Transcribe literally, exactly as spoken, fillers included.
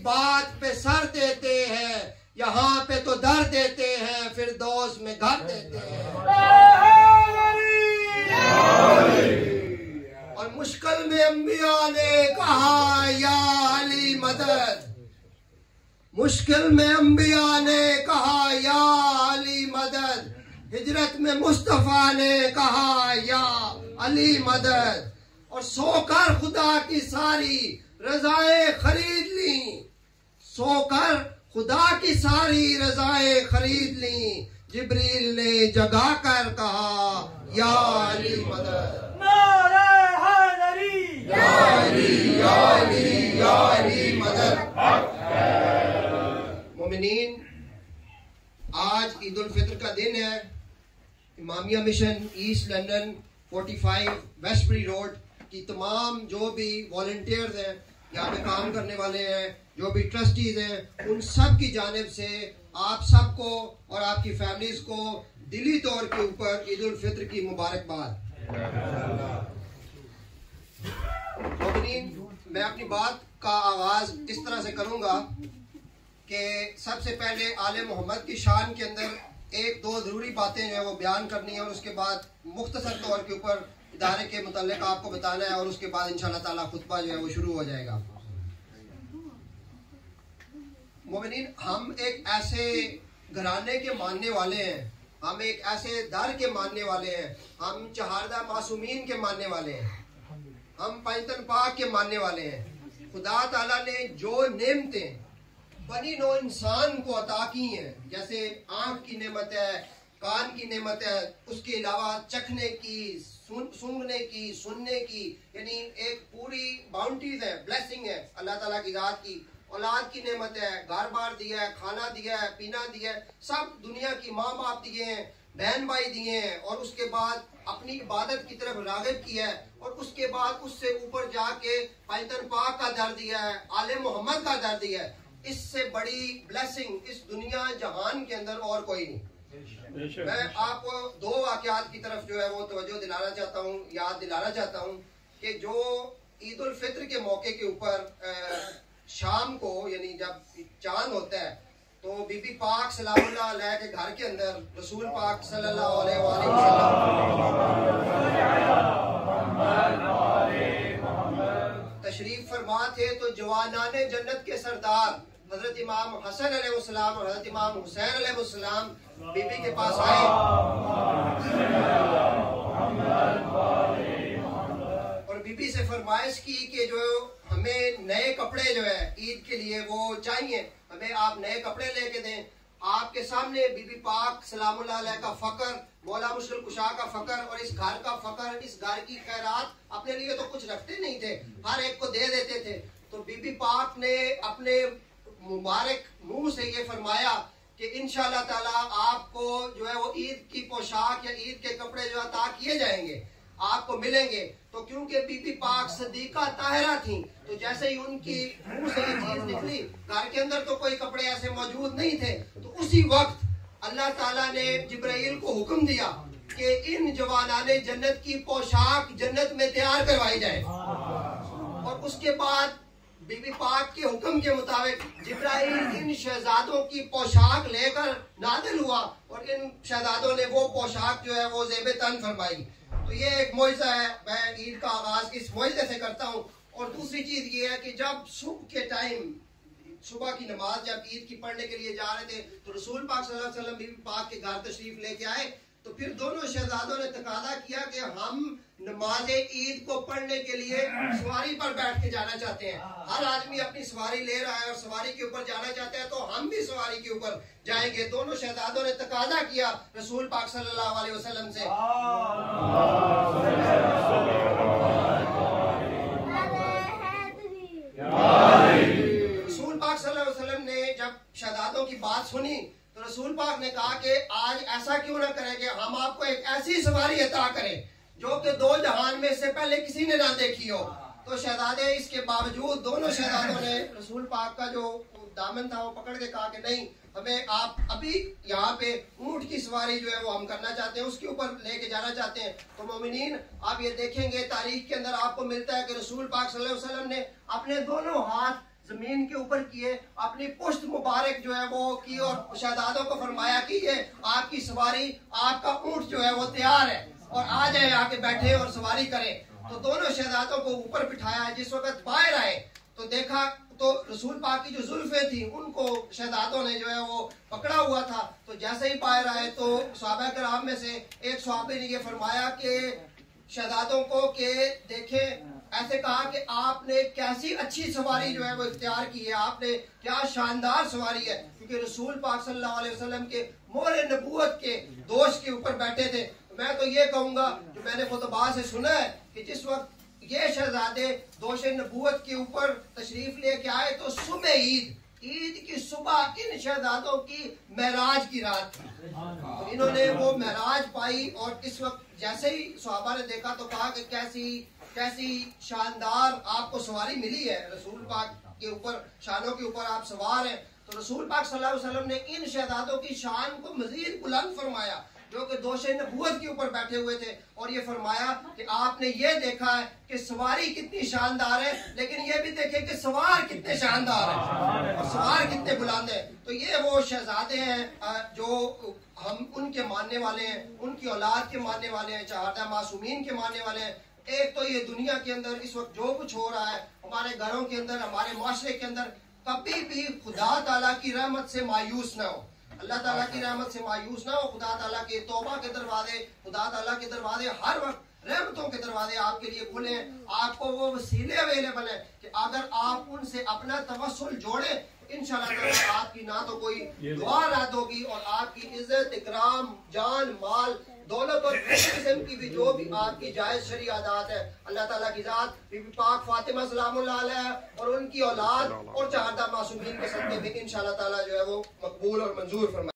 बात पे सर देते हैं, यहाँ पे तो दर देते हैं, फिर दोस्त में घर देते हैं। और मुश्किल में अंबिया ने कहा या अली मदद, मुश्किल में अंबिया ने कहा या अली मदद, हिजरत में मुस्तफा ने कहा या अली मदद। और सोकर खुदा की सारी रजाएं खरीद ली, सोकर खुदा की सारी रजाएं खरीद ली, जिब्रील ने जगा कर कहा या अली मदद। या अली या अली या अली मदद। मोमिनीन, आज ईद उल फित्र का दिन है। इमामिया मिशन ईस्ट लंदन पैंतालीस वेस्टबरी रोड की तमाम जो भी वॉलंटियर्स हैं, यहाँ पे काम करने वाले हैं, जो भी ट्रस्टीज हैं, उन सब की जानिब से आप सबको और आपकी फैमिलीज को दिली तौर के ऊपर ईद उल फित्र की मुबारकबाद। मैं अपनी बात का आगाज इस तरह से करूंगा कि सबसे पहले आले मोहम्मद की शान के अंदर एक दो जरूरी बातें जो है वो बयान करनी है, और उसके बाद मुख्तसर तौर के ऊपर इदारे के मुताल्लिक आपको बताना है, और उसके बाद इंशाअल्लाह ताला खुतबा जो है वो शुरू हो जाएगा। मोमिनीन, हम एक ऐसे घराने के मानने वाले हैं, हम एक ऐसे दर के मानने वाले हैं, हम चहारदा मासूमीन के मानने वाले हैं, हम पैंतन पाक के मानने वाले हैं। खुदा ताला ने जो नेमतें बनी नो इंसान को अता की हैं, जैसे आंख की नेमत है, कान की नेमत है, उसके अलावा चखने की, सुन, सूंघने की, सुनने की, यानी एक पूरी बाउंटीज है, ब्लेसिंग है अल्लाह ताला की जात की। औलाद की नेमत है, घर बार दिया है, खाना दिया है, पीना दिया है, सब दुनिया की माँ बाप दिए हैं, बहन भाई दिए हैं, और उसके बाद अपनी इबादत की तरफ राग़िब किया है, और उसके बाद उससे ऊपर जाके पैंतन पाक का दर दिया है, आले मोहम्मद का दर दिया है। इससे बड़ी ब्लेसिंग इस दुनिया जहान के अंदर और कोई नहीं। मैं आपको दो वाक़यात की तरफ जो है वो तवज्जो दिलाना चाहता हूँ, याद दिलाना चाहता हूँ कि जो ईद उल फित्र के मौके के ऊपर शाम को, यानी जब चांद होता है, तो बीबी पाक सलामुल्लाह अलैहा के घर के अंदर रसूल पाक सल्लल्लाहु अलैहि वसल्लम तशरीफ फरमा थे। तो जवानाने जन्नत के सरदार हजरत इमाम हसन अलैहिस्सलाम और हजरत इमाम हुसैन अलैहिस्सलाम बीबी के पास आए और बीबी से फरमाइश की कि जो हमें नए कपड़े जो है ईद के लिए वो चाहिए, हमें आप नए कपड़े लेके दें। आपके सामने बीबी पाक सलामुल्लाह अलैहा का फकर, मौला मुश्किल कुशा का फकर और इस घर का फकर, इस घर की खैरात अपने लिए तो कुछ रखते नहीं थे, हर एक को दे देते थे। तो बीबी पाक ने अपने मुबारक मुंह से ये फरमाया कि इंशाअल्लाह ताला आपको जो है वो ईद की पोशाक या ईद के कपड़े जो अता किए जाएंगे, आपको मिलेंगे। तो क्योंकि बीबी पाक सदीका ताहिरा थी, तो जैसे ही उनकी मुंह से ये चीज निकली, घर के अंदर तो कोई कपड़े ऐसे मौजूद नहीं थे, तो उसी वक्त अल्लाह ताला ने जिब्राइल को हुक्म दिया कि इन जवानाने जन्नत की पोशाक जन्नत में तैयार करवाई जाए। और उसके बाद बीबी पाक के हुक्म के मुताबिक जिब्राइल इन शहजादों की पोशाक लेकर नादिल हुआ और इन शहजादों ने वो पोशाक जो है वो ज़ेब तन फरमाई। तो ये एक मोइज़ा है, मैं ईद का आगाज इस मोइज़े से करता हूँ। और दूसरी चीज ये है कि जब सुबह के टाइम, सुबह की नमाज जब ईद की पढ़ने के लिए जा रहे थे, तो रसूल पाक सल्लल्लाहु अलैहि वसल्लम बीबी पाक के घर तशरीफ लेके आए। तो फिर दोनों शहजादों ने तकादा किया कि हम नमाज ईद को पढ़ने के लिए सवारी पर बैठ के जाना चाहते हैं। हर आदमी अपनी सवारी ले रहा है और सवारी के ऊपर जाना चाहता है, तो हम भी सवारी के ऊपर जाएंगे। दोनों शहजादों ने तकादा किया रसूल पाक सल्लल्लाहु अलैहि वसल्लम से। रसूल पाक सल्लल्लाहु अलैहि वसल्लम ने जब शहजादों की बात सुनी, तो रसूल पाक ने कहा कि आज ऐसा क्यों ना करें कि हम आपको एक ऐसी सवारी अता करें जो कि दो जहान में से पहले किसी ने ना देखी हो। तो शहजादे इसके बावजूद दोनों शहजादों ने रसूल पाक का जो दामन था वो पकड़ के कहा कि नहीं, हमें आप अभी यहाँ पे ऊंट की सवारी जो है वो हम करना चाहते हैं, उसके ऊपर लेके जाना चाहते हैं। तो मोमिनीन, आप ये देखेंगे तारीख के अंदर आपको मिलता है कि रसूल पाक सल्लल्लाहु अलैहि वसल्लम ने अपने दोनों हाथ जमीन के ऊपर किए, अपनी पुश्त मुबारक जो है वो की और शहजादों को फरमाया कि ये आपकी सवारी, आपका ऊंट जो है वो तैयार है और आ जाए, आके बैठे और सवारी करें। तो दोनों शहजादों को ऊपर बिठाया। जिस वक्त बाहर आए तो देखा तो रसूल पाक की जो जुल्फे थी उनको शहजादों ने जो है वो पकड़ा हुआ था। तो जैसे ही बाहर आए तो सहाबा किराम में से एक सहाबी ने ये फरमाया कि शहजादों को कि देखें, ऐसे कहा कि आपने कैसी अच्छी सवारी जो है वो इख्तियार की है, आपने क्या शानदार सवारी है, क्योंकि रसूल पाक सल्लल्लाहु अलैहि वसल्लम के मोहरे नबूवत के दोष के ऊपर बैठे थे। मैं तो ये कहूंगा जो मैंने खुतबा से सुना है कि जिस वक्त ये शहजादे दोष नबूवत के ऊपर तशरीफ लेके आए तो सुबह ईद ईद की सुबह इन शहजादों की महराज की रात थी। तो इन्होंने वो महराज पाई और इस वक्त जैसे ही सहाबा ने देखा तो कहा कि कैसी कैसी शानदार आपको सवारी मिली है, रसूल पाक के ऊपर, शानों के ऊपर आप सवार हैं। तो रसूल पाक सल्लल्लाहु अलैहि वसल्लम ने इन शहजादों की शान को मजीद बुलंद फरमाया जो कि दोषे नबूवत के ऊपर बैठे हुए थे, और ये फरमाया कि आपने ये देखा है कि सवारी कितनी शानदार है, लेकिन ये भी देखे कि सवार कितने शानदार है और सवार कितने बुलंद है। तो ये वो शहजादे हैं जो हम उनके मानने वाले हैं, उनकी औलाद के मानने वाले हैं, चहारदा मासूमीन के मानने वाले हैं। एक तो ये दुनिया के अंदर इस वक्त जो कुछ हो रहा है हमारे घरों के अंदर, हमारे माशरे के अंदर, कभी भी खुदा ताला की रहमत से मायूस ना हो, अल्लाह ताला की रहमत से मायूस ना हो। खुदा ताला के तौबा के दरवाजे, खुदा ताला के दरवाजे हर वक्त रहमतों के दरवाजे आपके लिए खुले हैं। आपको वो वसीले अवेलेबल है कि अगर आप उनसे अपना तवस्सुल जोड़े इंशाअल्लाह आपकी ना तो कोई दुआ रद्द होगी और आपकी इज्जत, इकराम, जान, माल, दौलत और किस्म की भी जो भी आपकी जायज शरई आदात है, अल्लाह ताला की जात बीबी पाक फातिमा सलामुल्लाह अलैहा और उनकी औलाद और चहारदा मासूमीन के सदक़े में इंशाअल्लाह ताला जो है वो मकबूल और मंजूर फरमाए।